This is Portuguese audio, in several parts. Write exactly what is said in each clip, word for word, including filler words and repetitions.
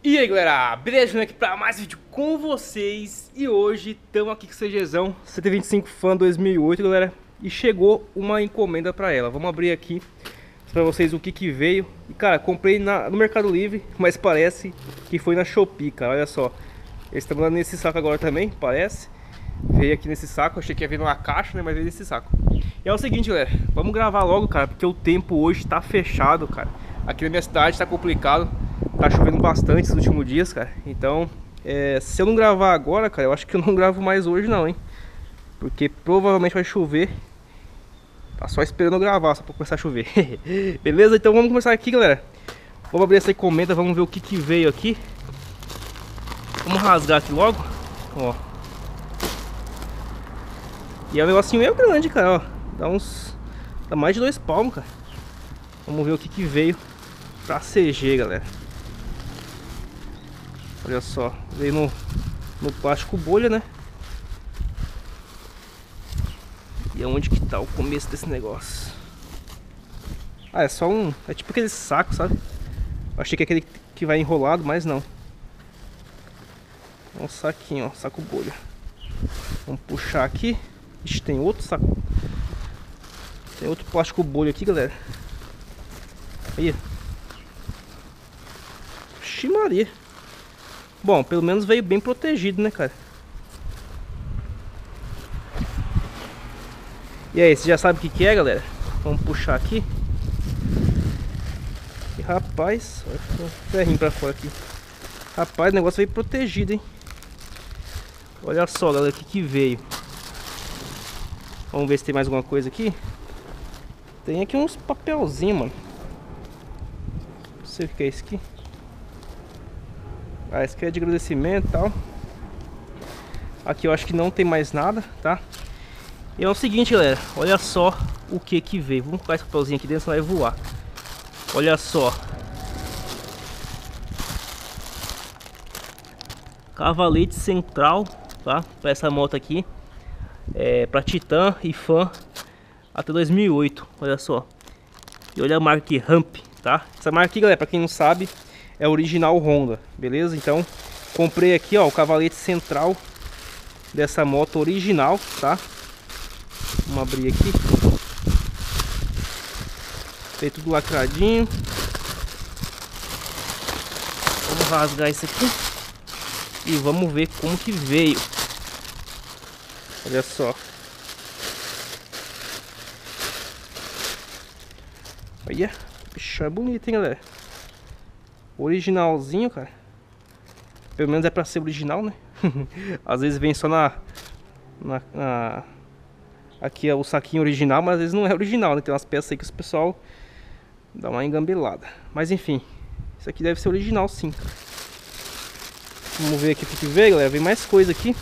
E aí galera, beleza? Aqui pra mais vídeo com vocês. E hoje estamos aqui com o CGzão C T vinte e cinco Fan dois mil e oito, galera. E chegou uma encomenda pra ela. Vamos abrir aqui pra vocês o que que veio. E cara, comprei na, no Mercado Livre, mas parece que foi na Shopee, cara. Olha só, eles estão mandando nesse saco agora também, parece. Veio aqui nesse saco, achei que ia vir numa caixa, né? Mas veio nesse saco. E é o seguinte, galera, vamos gravar logo, cara, porque o tempo hoje tá fechado, cara. Aqui na minha cidade tá complicado. Tá chovendo bastante esses últimos dias, cara. Então, é, se eu não gravar agora, cara, eu acho que eu não gravo mais hoje não, hein. Porque provavelmente vai chover. Tá só esperando eu gravar, só pra começar a chover. Beleza? Então vamos começar aqui, galera. Vamos abrir essa encomenda, vamos ver o que que veio aqui. Vamos rasgar aqui logo. Ó. E é um negocinho meio grande, cara, ó. Dá uns... Dá mais de dois palmos, cara. Vamos ver o que que veio pra C G, galera. Olha só, veio no, no plástico bolha, né? E aonde que tá o começo desse negócio? Ah, é só um... É tipo aquele saco, sabe? Eu achei que é aquele que vai enrolado, mas não. É um saquinho, ó, saco bolha. Vamos puxar aqui. Ixi, tem outro saco. Tem outro plástico bolha aqui, galera. Aí. Ixi Maria. Bom, pelo menos veio bem protegido, né, cara? E aí, você já sabe o que que é, galera? Vamos puxar aqui. E rapaz, olha o ferrinho pra fora aqui. Rapaz, o negócio veio protegido, hein? Olha só, galera, o que que veio. Vamos ver se tem mais alguma coisa aqui. Tem aqui uns papelzinhos, mano. Não sei o que é isso aqui. Ah, esse aqui é de agradecimento e tal. Aqui eu acho que não tem mais nada, tá? E é o seguinte, galera. Olha só o que que veio. Vamos colocar esse papelzinho aqui dentro, senão vai voar. Olha só. Cavalete central, tá? Para essa moto aqui. É, para Titan e Fan até dois mil e oito. Olha só. E olha a marca aqui, Ramp, tá? Essa marca aqui, galera, para quem não sabe, é original Honda, beleza? Então, comprei aqui, ó, o cavalete central dessa moto original, tá? Vamos abrir aqui. Tem tudo lacradinho. Vamos rasgar isso aqui e vamos ver como que veio. Olha só. Olha, bicho, é bonito, hein, galera? Originalzinho, cara. Pelo menos é pra ser original, né? Às vezes vem só na, na, na... Aqui é o saquinho original, mas às vezes não é original, né? Tem umas peças aí que o pessoal dá uma engambelada. Mas enfim, isso aqui deve ser original, sim, cara. Vamos ver aqui o que veio, galera. Vem mais coisa aqui.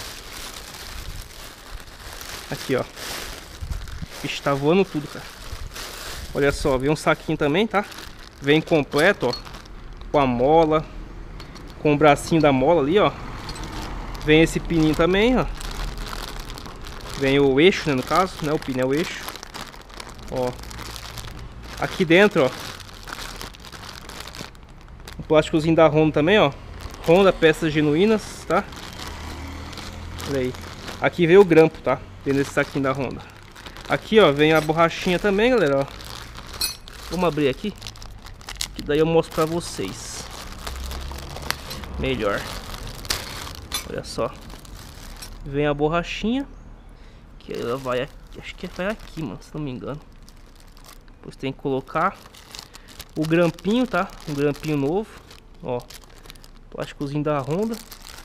Aqui, ó. Ixi, tá voando tudo, cara. Olha só, vem um saquinho também, tá? Vem completo, ó. Com a mola, com o bracinho da mola ali, ó. Vem esse pininho também, ó. Vem o eixo, né, no caso, né? O pino é o eixo. Ó. Aqui dentro, ó. O plásticozinho da Honda também, ó. Honda, peças genuínas, tá? Olha aí. Aqui veio o grampo, tá? Dentro desse saquinho da Honda. Aqui, ó, vem a borrachinha também, galera, ó. Vamos abrir aqui, que daí eu mostro pra vocês melhor. Olha só. Vem a borrachinha, que ela vai aqui, acho que vai aqui, mano, se não me engano. Depois tem que colocar o grampinho, tá? Um grampinho novo, ó. Plásticozinho da Honda.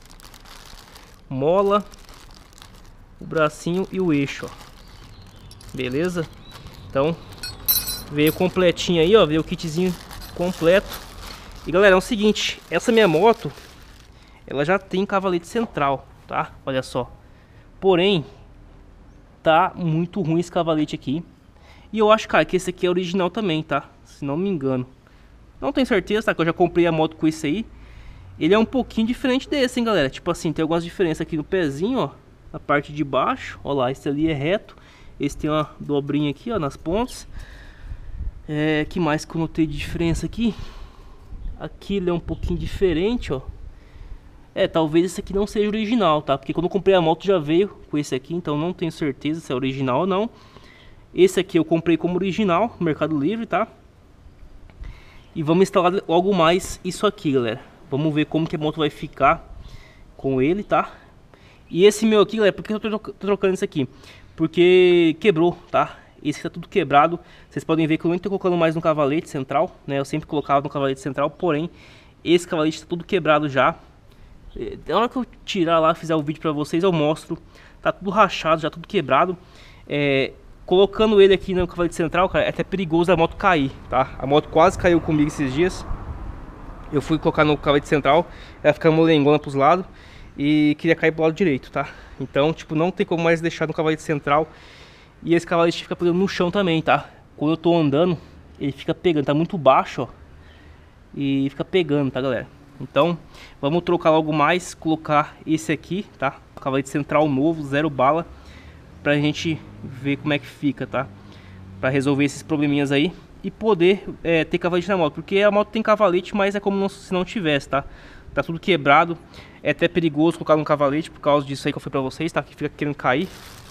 Mola, o bracinho e o eixo, ó. Beleza? Então, veio completinho aí, ó. Veio o kitzinho completo. E galera, é o seguinte, essa minha moto, ela já tem cavalete central, tá? Olha só. Porém, tá muito ruim esse cavalete aqui. E eu acho, cara, que esse aqui é original também, tá? Se não me engano. Não tenho certeza, tá? Que eu já comprei a moto com esse aí. Ele é um pouquinho diferente desse, hein, galera? Tipo assim, tem algumas diferenças aqui no pezinho, ó. Na parte de baixo, ó lá, esse ali é reto. Esse tem uma dobrinha aqui, ó, nas pontas. É, que mais que eu notei de diferença aqui? Aqui ele é um pouquinho diferente, ó. É, talvez esse aqui não seja original, tá? Porque quando eu comprei a moto já veio com esse aqui, então não tenho certeza se é original ou não. Esse aqui eu comprei como original no Mercado Livre, tá? E vamos instalar logo mais isso aqui, galera. Vamos ver como que a moto vai ficar com ele, tá? E esse meu aqui, galera, por que eu tô trocando isso aqui? Porque quebrou, tá? Esse aqui tá tudo quebrado. Vocês podem ver que eu não tô colocando mais no cavalete central, né? Eu sempre colocava no cavalete central, porém esse cavalete tá tudo quebrado já. Na hora que eu tirar lá, fizer o vídeo pra vocês, eu mostro. Tá tudo rachado, já tudo quebrado. É, colocando ele aqui no cavalete central, cara, é até perigoso a moto cair, tá? A moto quase caiu comigo esses dias. Eu fui colocar no cavalete central, ela fica molengona pros lados e queria cair pro lado direito, tá? Então, tipo, não tem como mais deixar no cavalete central. E esse cavalete fica pegando no chão também, tá? Quando eu tô andando, ele fica pegando, tá muito baixo, ó. E fica pegando, tá, galera? Então, vamos trocar logo mais, colocar esse aqui, tá? Cavalete central novo, zero bala, pra gente ver como é que fica, tá? Pra resolver esses probleminhas aí e poder é, ter cavalete na moto. Porque a moto tem cavalete, mas é como não, se não tivesse, tá? Tá tudo quebrado, é até perigoso colocar no cavalete por causa disso aí que eu falei pra vocês, tá? Que fica querendo cair.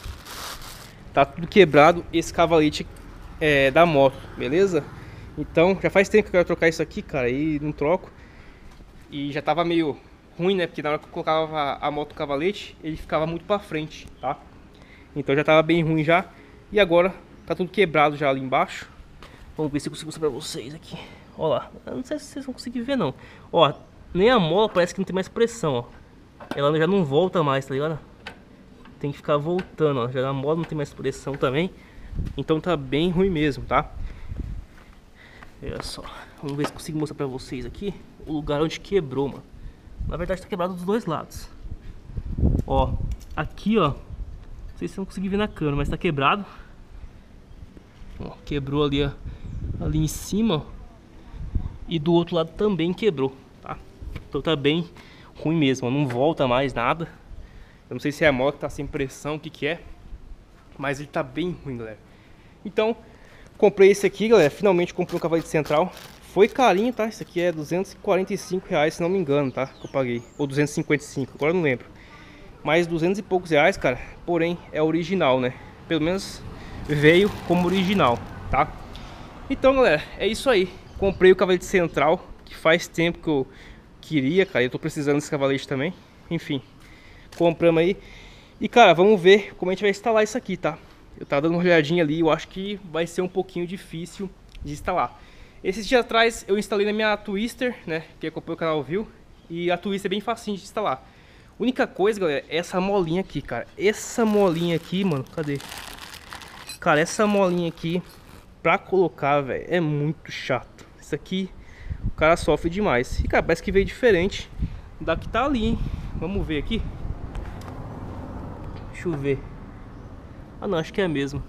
Tá tudo quebrado esse cavalete é, da moto, beleza? Então, já faz tempo que eu quero trocar isso aqui, cara, e não troco. E já tava meio ruim, né? Porque na hora que eu colocava a moto no cavalete, ele ficava muito pra frente, tá? Então já tava bem ruim já. E agora tá tudo quebrado já ali embaixo. Vamos ver se eu consigo mostrar pra vocês aqui. Ó lá, eu não sei se vocês vão conseguir ver não. Ó, nem a mola parece que não tem mais pressão, ó. Ela já não volta mais, tá ligado? Tem que ficar voltando, ó. Já a mola não tem mais pressão também. Então tá bem ruim mesmo, tá? Olha só. Vamos ver se consigo mostrar pra vocês aqui o lugar onde quebrou, mano. Na verdade tá quebrado dos dois lados. Ó, aqui, ó. Não sei se vocês vão conseguir ver na câmera, mas tá quebrado. Ó, quebrou ali, ó, ali em cima, ó. E do outro lado também quebrou, tá? Então tá bem ruim mesmo, ó. Não volta mais nada. Eu não sei se é a moto que tá sem pressão, o que que é. Mas ele tá bem ruim, galera. Então, comprei esse aqui, galera. Finalmente comprei um cavalete central. Foi carinho, tá? Isso aqui é duzentos e quarenta e cinco reais, se não me engano, tá? Que eu paguei. Ou duzentos e cinquenta e cinco, agora eu não lembro. Mais duzentos e poucos reais, cara. Porém, é original, né? Pelo menos veio como original, tá? Então, galera, é isso aí. Comprei o cavalete central, que faz tempo que eu queria, cara. Eu tô precisando desse cavalete também. Enfim, compramos aí. E, cara, vamos ver como a gente vai instalar isso aqui, tá? Eu tava dando uma olhadinha ali, eu acho que vai ser um pouquinho difícil de instalar. Esses dias atrás eu instalei na minha Twister, né? Que acompanha o canal viu. E a Twister é bem facinho de instalar. Única coisa, galera, é essa molinha aqui, cara. Essa molinha aqui, mano, cadê? Cara, essa molinha aqui, pra colocar, velho, é muito chato. Isso aqui, o cara sofre demais. E, cara, parece que veio diferente da que tá ali, hein? Vamos ver aqui. Deixa eu ver. Ah, não, acho que é mesmo.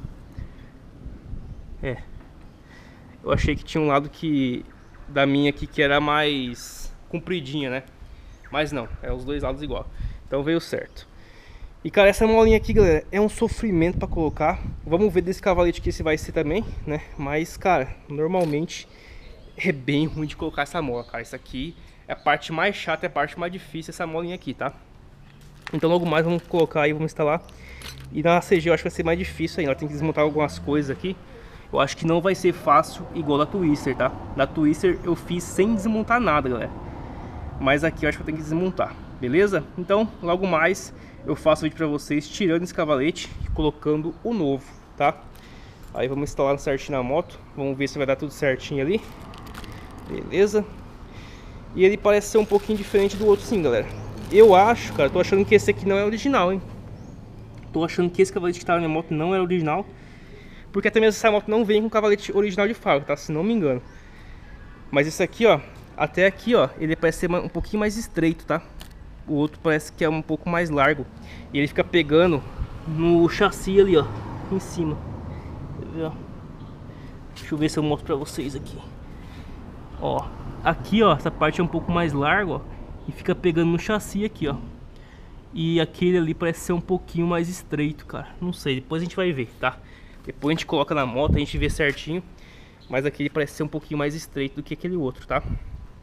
É. Eu achei que tinha um lado que da minha aqui que era mais compridinha, né? Mas não, é os dois lados igual. Então veio certo. E, cara, essa molinha aqui, galera, é um sofrimento pra colocar. Vamos ver desse cavalete aqui se vai ser também, né? Mas, cara, normalmente é bem ruim de colocar essa mola, cara. Isso aqui é a parte mais chata, é a parte mais difícil, essa molinha aqui, tá? Então logo mais vamos colocar aí, vamos instalar. E na C G eu acho que vai ser mais difícil ainda. Tem que desmontar algumas coisas aqui. Eu acho que não vai ser fácil igual da Twister, tá? Da Twister eu fiz sem desmontar nada, galera. Mas aqui eu acho que eu tenho que desmontar, beleza? Então logo mais eu faço vídeo pra vocês tirando esse cavalete e colocando o novo, tá? Aí vamos instalar certinho na moto. Vamos ver se vai dar tudo certinho ali. Beleza? E ele parece ser um pouquinho diferente do outro sim, galera. Eu acho, cara, tô achando que esse aqui não é original, hein? Tô achando que esse cavalete que tá na minha moto não é original. Porque até mesmo essa moto não vem com cavalete original de fábrica, tá? Se não me engano. Mas esse aqui, ó, até aqui, ó, ele parece ser um pouquinho mais estreito, tá? O outro parece que é um pouco mais largo. E ele fica pegando no chassi ali, ó, em cima. Quer ver, ó? Deixa eu ver se eu mostro pra vocês aqui. Ó, aqui, ó, essa parte é um pouco mais larga, ó. E fica pegando no chassi aqui, ó. E aquele ali parece ser um pouquinho mais estreito, cara. Não sei, depois a gente vai ver, tá? Depois a gente coloca na moto, a gente vê certinho. Mas aquele parece ser um pouquinho mais estreito do que aquele outro, tá?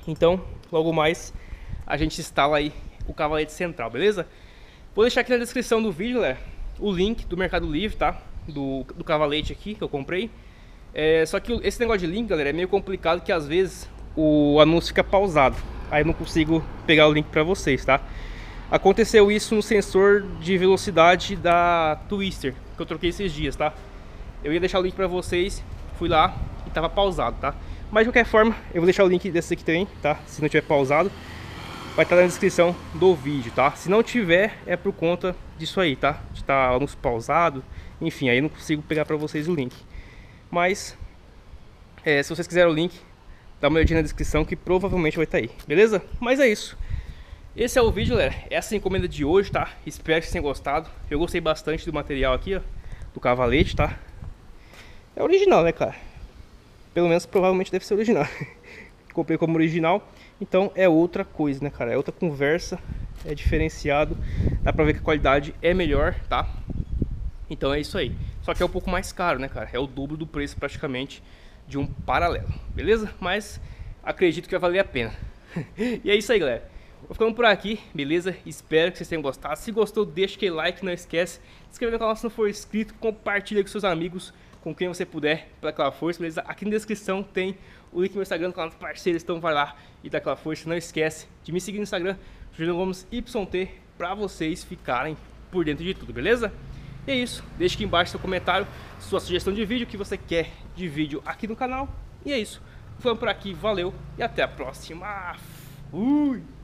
Então, logo mais a gente instala aí o cavalete central, beleza? Vou deixar aqui na descrição do vídeo, galera, o link do Mercado Livre, tá? Do, do cavalete aqui que eu comprei. É, só que esse negócio de link, galera, é meio complicado, que às vezes o anúncio fica pausado. Aí eu não consigo pegar o link pra vocês, tá? Aconteceu isso no sensor de velocidade da Twister, que eu troquei esses dias, tá? Eu ia deixar o link pra vocês, fui lá e tava pausado, tá? Mas de qualquer forma, eu vou deixar o link desse aqui também, tá? Se não tiver pausado, vai estar na descrição do vídeo, tá? Se não tiver, é por conta disso aí, tá? De estar anúncio pausado, enfim, aí eu não consigo pegar pra vocês o link. Mas, é, se vocês quiserem o link, dá uma olhadinha na descrição que provavelmente vai estar aí, beleza? Mas é isso. Esse é o vídeo, galera. Essa é a encomenda de hoje, tá? Espero que vocês tenham gostado. Eu gostei bastante do material aqui, ó, do cavalete, tá? É original, né, cara? Pelo menos provavelmente deve ser original. Comprei como original, então é outra coisa, né, cara? É outra conversa, é diferenciado. Dá pra ver que a qualidade é melhor, tá? Então é isso aí. Só que é um pouco mais caro, né, cara? É o dobro do preço praticamente de um paralelo, beleza? Mas acredito que vai valer a pena. E é isso aí, galera. Vou ficando por aqui, beleza? Espero que vocês tenham gostado. Se gostou, deixa aquele like, não esquece de se inscrever no canal se não for inscrito. Compartilha com seus amigos, com quem você puder, para aquela força, beleza? Aqui na descrição tem o link do meu Instagram, do canal dos parceiros, então vai lá e dá aquela força. Não esquece de me seguir no Instagram, Juliano Gomes Y T, para vocês ficarem por dentro de tudo, beleza? E é isso, deixa aqui embaixo seu comentário, sua sugestão de vídeo, que você quer de vídeo aqui no canal. E é isso, ficando por aqui, valeu e até a próxima. Fui!